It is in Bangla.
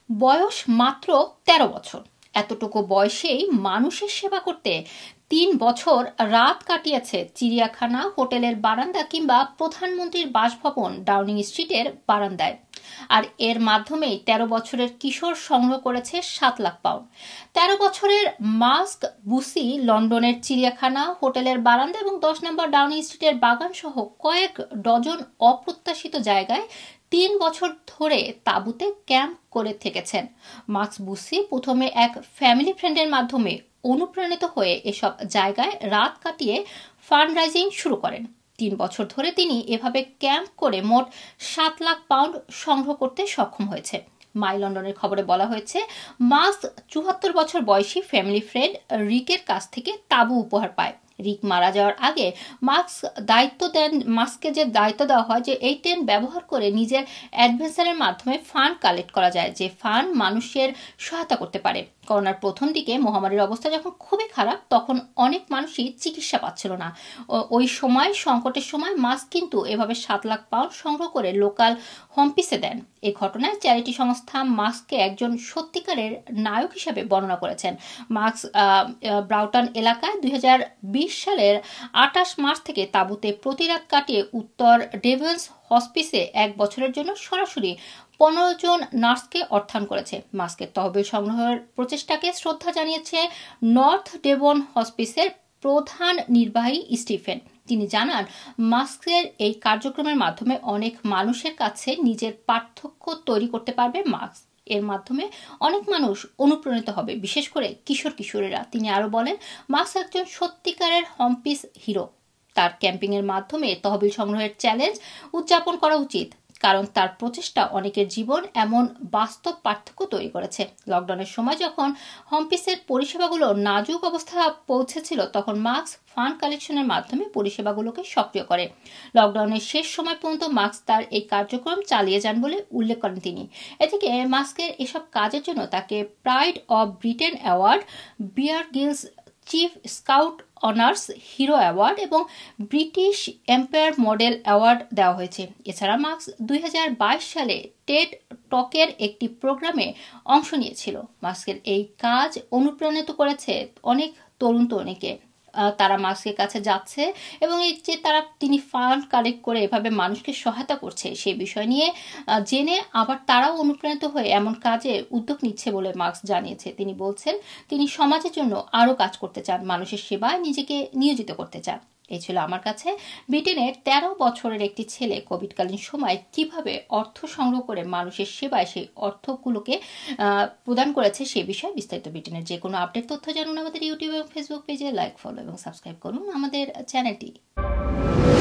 বয়স মাত্র ১৩ বছর। এতটুকু বয়সেই মানুষের সেবা করতে ৩ বছর রাত কাটিয়েছে চিড়িয়াখানা, হোটেলের বারান্দা কিংবা প্রধানমন্ত্রীর বাসভবন ডাউনিং স্ট্রিটের বারান্দায়। আর এর মাধ্যমেই ১৩ বছরের কিশোর সংগ্রহ করেছে ৭ লাখ পাউন্ড। ১৩ বছরের মাস্ক বুসি লন্ডনের চিড়িয়াখানা, হোটেলের বারান্দা এবং ১০ নম্বর ডাউনিং স্ট্রিটের বাগান সহ কয়েক ডজন অপ্রত্যাশিত জায়গায় ৩ বছর ধরে তাঁবুতে ক্যাম্প করে থেকেছেন। মাস্ক বুসি প্রথমে এক ফ্যামিলি ফ্রেন্ডের মাধ্যমে অনুপ্রাণিত হয়ে এসব জায়গায় রাত কাটিয়ে ফান্ড রাইজিং শুরু করেন। ৩ বছর ধরে তিনি এভাবে ক্যাম্প করে মোট ৭ লাখ পাউন্ড সংগ্রহ করতে সক্ষম হয়েছে। মাই লন্ডনের খবরে বলা হয়েছে, মাস্ক ৭৪ বছর বয়সী ফ্যামিলি ফ্রেন্ড রিকের কাছ থেকে তাঁবু উপহার পায়। রিক মারা যাওয়ার আগে মাস্ককে যে দায়িত্ব দেওয়া হয় যে এই টেন্ট ব্যবহার করে নিজের অ্যাডভেঞ্চারের মাধ্যমে ফান্ড কালেক্ট করা যায়, যে ফান্ড মানুষের সহায়তা করতে পারে। করোনার প্রথম দিকে মহামারীর অবস্থা যখন খুবই খারাপ, তখন অনেক মানুষই চিকিৎসা পাচ্ছিল না। ওই সময়, সংকটের সময় মাস্ক কিন্তু এভাবে ৭ লাখ পাউন্ড সংগ্রহ করে লোকাল হোমপিসে দেন। এই ঘটনায় চ্যারিটি সংস্থা মাস্ককে একজন সত্যিকারের নায়ক হিসেবে বর্ণনা করেছেন। মাস্ক ব্রাউটন এলাকায় ২০২০ সালের ২৮ মার্চ থেকে তাঁবুতে প্রতি রাত কাটিয়ে উত্তর ডেভন্স হসপিসে ১ বছরের জন্য সরাসরি ১৫ জন নার্সকে অর্থায়ন করেছে। মাস্কের তহবিল সংগ্রহের প্রচেষ্টাকে শ্রদ্ধা জানিয়েছে নর্থ ডেভন হসপিসের প্রধান নির্বাহী স্টিফেন। তিনি জানান, মাস্কের এই কার্যক্রমের মাধ্যমে অনেক মানুষের কাছে নিজের পার্থক্য তৈরি করতে পারবে মাস্ক। এর মাধ্যমে অনেক মানুষ অনুপ্রাণিত হবে, বিশেষ করে কিশোর কিশোরীরা। তিনি আরো বলেন, মাস্ক একজন সত্যিকারের হোমপিস হিরো। তার ক্যাম্পিংয়ের মাধ্যমে তহবিল সংগ্রহের চ্যালেঞ্জ উদযাপন করা উচিত, কারণ তার প্রচেষ্টা অনেকের জীবন এমন বাস্তব পার্থক্য তৈরি করেছে। লকডাউনের সময় যখন হোমপিসের পরিষেবাগুলো নাজুক অবস্থা পৌঁছেছিল, তখন মাস্ক ফান্ড কালেকশনের মাধ্যমে পরিষেবাগুলোকে সক্রিয় করে। লকডাউনের শেষ সময় পর্যন্ত মাস্ক তার এই কার্যক্রম চালিয়ে যান বলে উল্লেখ করেন তিনি। এদিকে মাস্কের এসব কাজের জন্য তাকে Pride of Britain award, Bear Grylls chief scout honours hero award এবং ব্রিটিশ এম্পায়ার মডেল অ্যাওয়ার্ড দেওয়া হয়েছে। এছাড়া মাস্ক ২০২২ সালে টেড টকের একটি প্রোগ্রামে অংশ নিয়েছিল। মাস্কের এই কাজ অনুপ্রাণিত করেছে অনেক তরুণ তরুণীকে। তারা মাস্কের কাছে যাচ্ছে এবং এই যে তিনি ফান্ড কালেক্ট করে এভাবে মানুষকে সহায়তা করছে, সেই বিষয় নিয়ে জেনে আবার তারাও অনুপ্রাণিত হয়ে এমন কাজে উদ্যোগ নিচ্ছে বলে মাস্ক জানিয়েছে। তিনি বলছেন, তিনি সমাজের জন্য আরও কাজ করতে চান, মানুষের সেবায় নিজেকে নিয়োজিত করতে চান। এই ছিল আমার কাছে ব্রিটেনের ১৩ বছরের একটি ছেলে কোভিডকালীন সময় কিভাবে অর্থ সংগ্রহ করে মানুষের সেবায় সেই অর্থগুলোকে প্রদান করেছে সে বিষয়ে বিস্তারিত। ব্রিটেনের যে কোনো আপডেট তথ্য জানুন আমাদের ইউটিউব এবং ফেসবুক পেজে লাইক, ফলো এবং সাবস্ক্রাইব করুন আমাদের চ্যানেলটি।